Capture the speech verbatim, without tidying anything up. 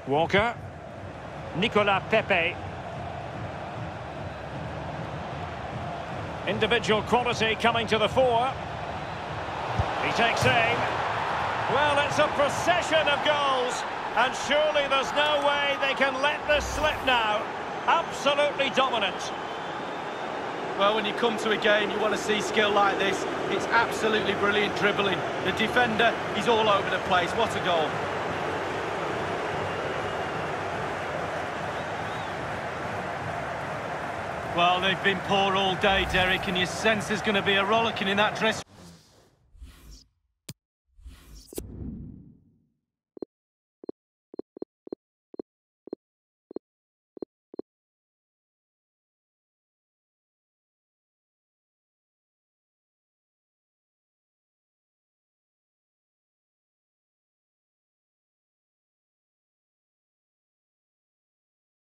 Walker. Nicolas Pepe. Individual quality coming to the fore. He takes aim. Well, it's a procession of goals, and surely there's no way they can let this slip now. Absolutely dominant. Well, when you come to a game, you want to see skill like this. It's absolutely brilliant dribbling. The defender, he's all over the place. What a goal. Well, they've been poor all day, Derek, and your sense there's going to be a rollicking in that dress.